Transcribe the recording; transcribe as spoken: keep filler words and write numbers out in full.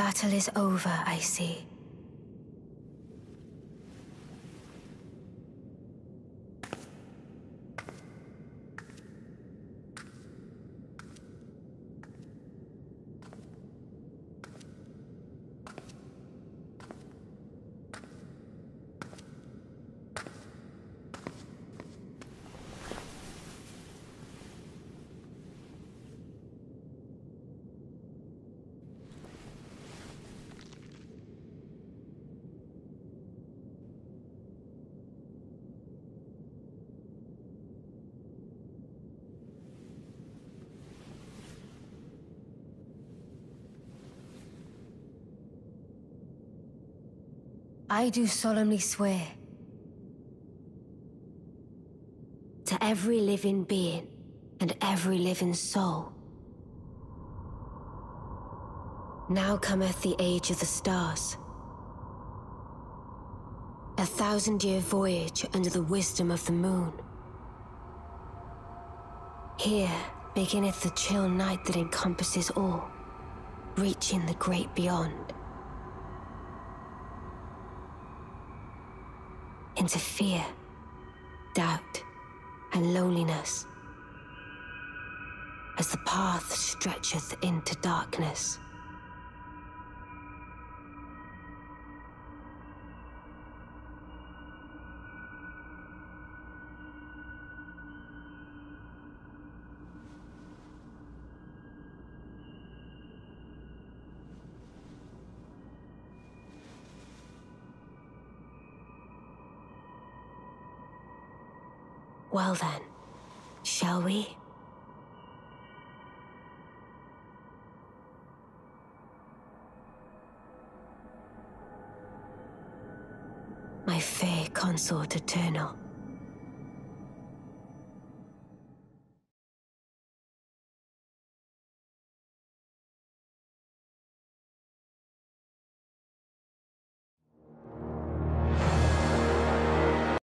battle is over, I see. I do solemnly swear to every living being and every living soul. Now cometh the age of the stars, a thousand-year voyage under the wisdom of the moon. Here beginneth the chill night that encompasses all, reaching the great beyond. Into fear, doubt, and loneliness, as the path stretcheth into darkness. Well then, shall we? My fair consort eternal,